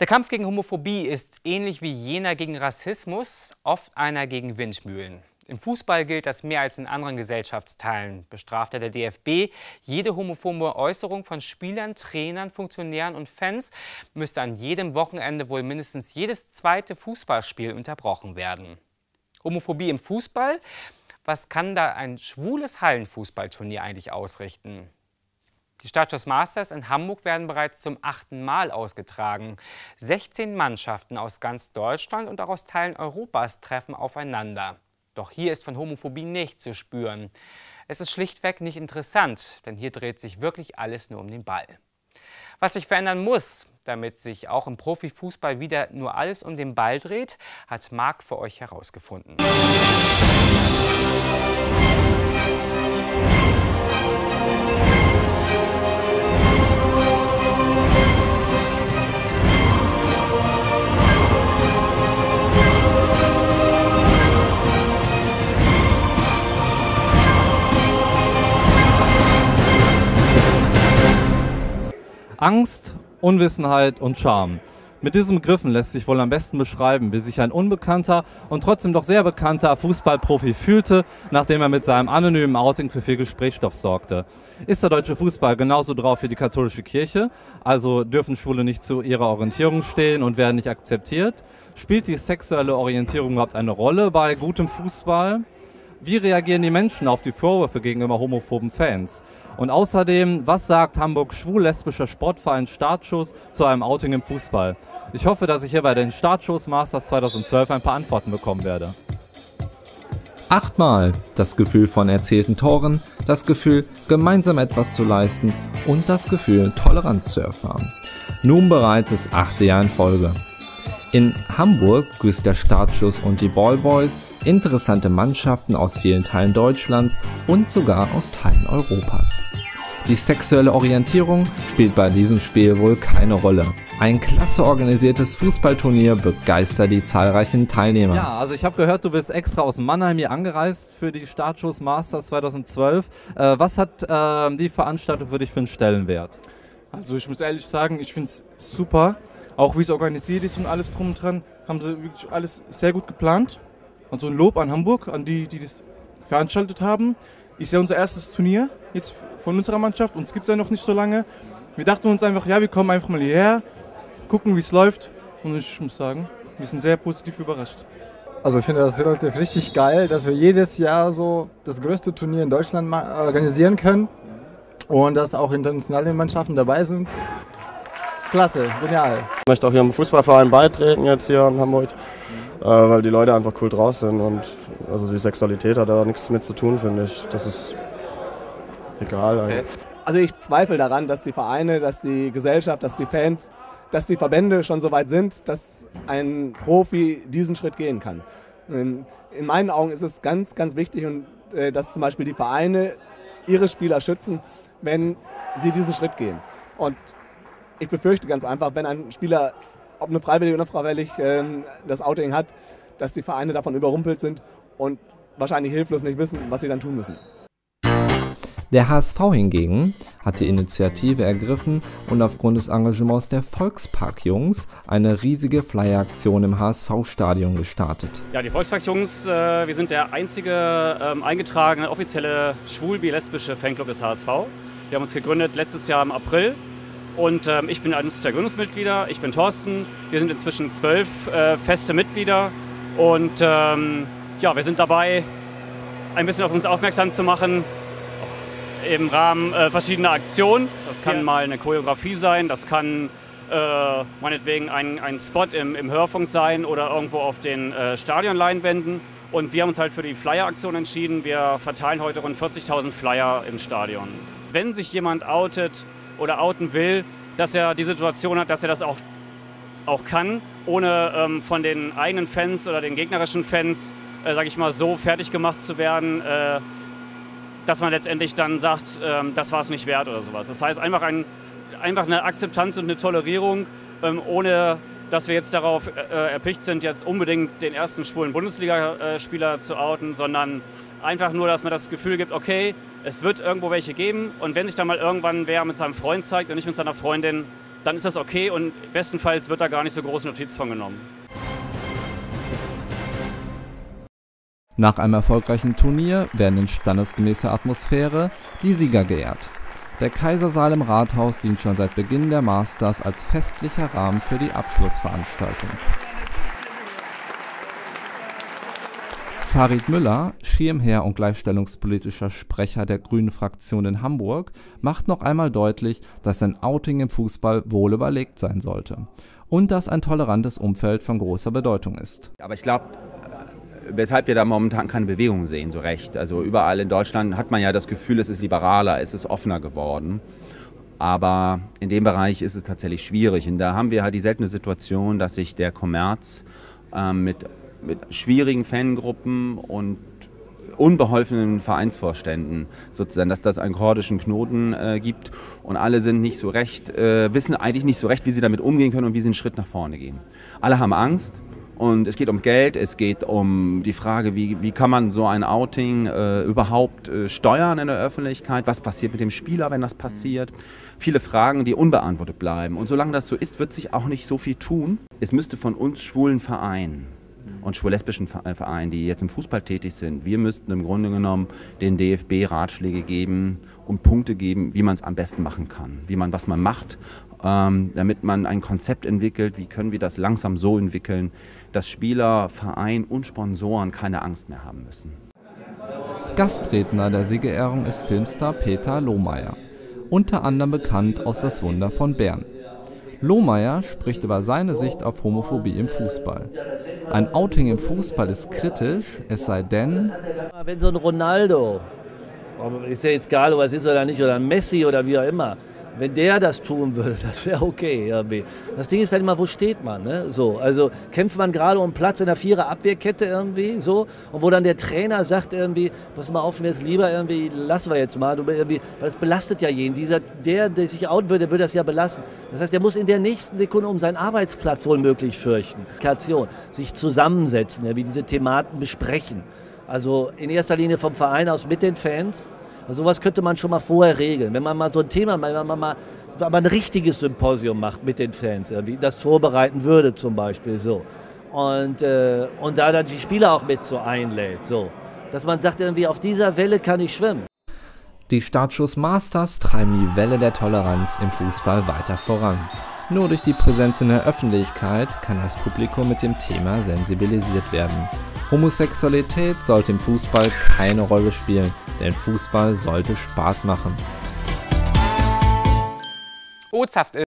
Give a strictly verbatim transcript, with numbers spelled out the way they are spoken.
Der Kampf gegen Homophobie ist ähnlich wie jener gegen Rassismus oft einer gegen Windmühlen. Im Fußball gilt das mehr als in anderen Gesellschaftsteilen. Bestraft der D F B jede homophobe Äußerung von Spielern, Trainern, Funktionären und Fans, müsste an jedem Wochenende wohl mindestens jedes zweite Fußballspiel unterbrochen werden. Homophobie im Fußball? Was kann da ein schwules Hallenfußballturnier eigentlich ausrichten? Die Startschuss Masters in Hamburg werden bereits zum achten Mal ausgetragen. sechzehn Mannschaften aus ganz Deutschland und auch aus Teilen Europas treffen aufeinander. Doch hier ist von Homophobie nichts zu spüren. Es ist schlichtweg nicht interessant, denn hier dreht sich wirklich alles nur um den Ball. Was sich verändern muss, damit sich auch im Profifußball wieder nur alles um den Ball dreht, hat Marc für euch herausgefunden. Angst, Unwissenheit und Scham. Mit diesen Begriffen lässt sich wohl am besten beschreiben, wie sich ein unbekannter und trotzdem doch sehr bekannter Fußballprofi fühlte, nachdem er mit seinem anonymen Outing für viel Gesprächsstoff sorgte. Ist der deutsche Fußball genauso drauf wie die katholische Kirche? Also dürfen Schwule nicht zu ihrer Orientierung stehen und werden nicht akzeptiert? Spielt die sexuelle Orientierung überhaupt eine Rolle bei gutem Fußball? Wie reagieren die Menschen auf die Vorwürfe gegenüber homophoben Fans? Und außerdem, was sagt Hamburg schwul-lesbischer Sportverein Startschuss zu einem Outing im Fußball? Ich hoffe, dass ich hier bei den Startschuss Masters zweitausendzwölf ein paar Antworten bekommen werde. Achtmal das Gefühl von erzielten Toren, das Gefühl, gemeinsam etwas zu leisten und das Gefühl, Toleranz zu erfahren. Nun bereits das achte Jahr in Folge. In Hamburg grüßt der Startschuss und die Ballboys interessante Mannschaften aus vielen Teilen Deutschlands und sogar aus Teilen Europas. Die sexuelle Orientierung spielt bei diesem Spiel wohl keine Rolle. Ein klasse organisiertes Fußballturnier begeistert die zahlreichen Teilnehmer. Ja, also ich habe gehört, du bist extra aus Mannheim hier angereist für die Startschuss Masters zweitausendzwölf. Äh, was hat äh, die Veranstaltung für dich für einen Stellenwert? Also ich muss ehrlich sagen, ich finde es super. Auch wie es organisiert ist und alles drum und dran, haben sie wirklich alles sehr gut geplant. Also ein Lob an Hamburg, an die, die das veranstaltet haben. Ist ja unser erstes Turnier jetzt von unserer Mannschaft, uns gibt es ja noch nicht so lange. Wir dachten uns einfach, ja, wir kommen einfach mal hierher, gucken, wie es läuft. Und ich muss sagen, wir sind sehr positiv überrascht. Also ich finde das relativ richtig geil, dass wir jedes Jahr so das größte Turnier in Deutschland organisieren können und dass auch internationale Mannschaften dabei sind. Klasse, genial. Ich möchte auch hier im Fußballverein beitreten jetzt hier in Hamburg, äh, weil die Leute einfach cool draus sind und also die Sexualität hat da nichts mit zu tun, finde ich. Das ist egal eigentlich. Also ich zweifle daran, dass die Vereine, dass die Gesellschaft, dass die Fans, dass die Verbände schon so weit sind, dass ein Profi diesen Schritt gehen kann. In meinen Augen ist es ganz, ganz wichtig, und, äh, dass zum Beispiel die Vereine ihre Spieler schützen, wenn sie diesen Schritt gehen. Und ich befürchte ganz einfach, wenn ein Spieler, ob nur freiwillig oder unfreiwillig, das Outing hat, dass die Vereine davon überrumpelt sind und wahrscheinlich hilflos nicht wissen, was sie dann tun müssen. Der H S V hingegen hat die Initiative ergriffen und aufgrund des Engagements der Volkspark-Jungs eine riesige Flyer-Aktion im H S V-Stadion gestartet. Ja, die Volkspark-Jungs, äh, wir sind der einzige ähm, eingetragene offizielle schwul-bi-lesbische Fanclub des H S V. Wir haben uns gegründet letztes Jahr im April. Und ähm, ich bin eines der Gründungsmitglieder, ich bin Thorsten. Wir sind inzwischen zwölf äh, feste Mitglieder und ähm, ja, wir sind dabei, ein bisschen auf uns aufmerksam zu machen im Rahmen äh, verschiedener Aktionen. Das kann ja mal eine Choreografie sein, das kann äh, meinetwegen ein, ein Spot im, im Hörfunk sein oder irgendwo auf den äh, Stadionleinwänden. Und wir haben uns halt für die Flyer-Aktion entschieden. Wir verteilen heute rund vierzigtausend Flyer im Stadion. Wenn sich jemand outet oder outen will, dass er die Situation hat, dass er das auch, auch kann, ohne ähm, von den eigenen Fans oder den gegnerischen Fans, äh, sage ich mal, so fertig gemacht zu werden, äh, dass man letztendlich dann sagt, äh, das war es nicht wert oder sowas. Das heißt einfach, ein, einfach eine Akzeptanz und eine Tolerierung, ähm, ohne dass wir jetzt darauf äh, erpicht sind, jetzt unbedingt den ersten schwulen Bundesligaspieler zu outen, sondern einfach nur, dass man das Gefühl gibt, okay, es wird irgendwo welche geben und wenn sich dann mal irgendwann wer mit seinem Freund zeigt und nicht mit seiner Freundin, dann ist das okay und bestenfalls wird da gar nicht so große Notiz von genommen. Nach einem erfolgreichen Turnier werden in standesgemäßer Atmosphäre die Sieger geehrt. Der Kaisersaal im Rathaus dient schon seit Beginn der Masters als festlicher Rahmen für die Abschlussveranstaltung. Farid Müller, Schirmherr und gleichstellungspolitischer Sprecher der Grünen-Fraktion in Hamburg, macht noch einmal deutlich, dass ein Outing im Fußball wohl überlegt sein sollte und dass ein tolerantes Umfeld von großer Bedeutung ist. Aber ich glaube, weshalb wir da momentan keine Bewegung sehen, so recht. Also überall in Deutschland hat man ja das Gefühl, es ist liberaler, es ist offener geworden. Aber in dem Bereich ist es tatsächlich schwierig. Und da haben wir halt die seltene Situation, dass sich der Kommerz äh, mit, mit schwierigen Fangruppen und unbeholfenen Vereinsvorständen sozusagen, dass das einen gordischen Knoten äh, gibt und alle sind nicht so recht, äh, wissen eigentlich nicht so recht, wie sie damit umgehen können und wie sie einen Schritt nach vorne gehen. Alle haben Angst. Und es geht um Geld, es geht um die Frage, wie, wie kann man so ein Outing äh, überhaupt äh, steuern in der Öffentlichkeit, was passiert mit dem Spieler, wenn das passiert. Viele Fragen, die unbeantwortet bleiben. Und solange das so ist, wird sich auch nicht so viel tun. Es müsste von uns schwulen Vereinen und schwul-lesbischen Vereinen, die jetzt im Fußball tätig sind, wir müssten im Grunde genommen den D F B Ratschläge geben und Punkte geben, wie man es am besten machen kann, wie man, was man macht, ähm, damit man ein Konzept entwickelt, wie können wir das langsam so entwickeln, dass Spieler, Verein und Sponsoren keine Angst mehr haben müssen. Gastredner der Siegerehrung ist Filmstar Peter Lohmeier, unter anderem bekannt aus Das Wunder von Bern. Lohmeier spricht über seine Sicht auf Homophobie im Fußball. Ein Outing im Fußball ist kritisch, es sei denn... Wenn so ein Ronaldo, ist ja jetzt egal, ob es ist oder nicht, oder ein Messi oder wie auch immer, wenn der das tun würde, das wäre okay irgendwie. Das Ding ist halt immer, wo steht man? Ne? So, also kämpft man gerade um Platz in der Vierer-Abwehrkette irgendwie, so, und wo dann der Trainer sagt irgendwie, pass mal auf, mir ist lieber irgendwie, lassen wir jetzt mal, du, irgendwie, weil das belastet ja jeden. Dieser, der, der sich outen würde, der würde das ja belasten. Das heißt, der muss in der nächsten Sekunde um seinen Arbeitsplatz wohl möglich fürchten. Sich zusammensetzen, wie diese Thematen besprechen. Also in erster Linie vom Verein aus mit den Fans. Also sowas könnte man schon mal vorher regeln. Wenn man mal so ein Thema, wenn man mal, wenn man ein richtiges Symposium macht mit den Fans, irgendwie das vorbereiten würde zum Beispiel so. Und, äh, und da dann die Spieler auch mit so einlädt. So. Dass man sagt, irgendwie auf dieser Welle kann ich schwimmen. Die Startschuss Masters treiben die Welle der Toleranz im Fußball weiter voran. Nur durch die Präsenz in der Öffentlichkeit kann das Publikum mit dem Thema sensibilisiert werden. Homosexualität sollte im Fußball keine Rolle spielen, denn Fußball sollte Spaß machen. O-Saft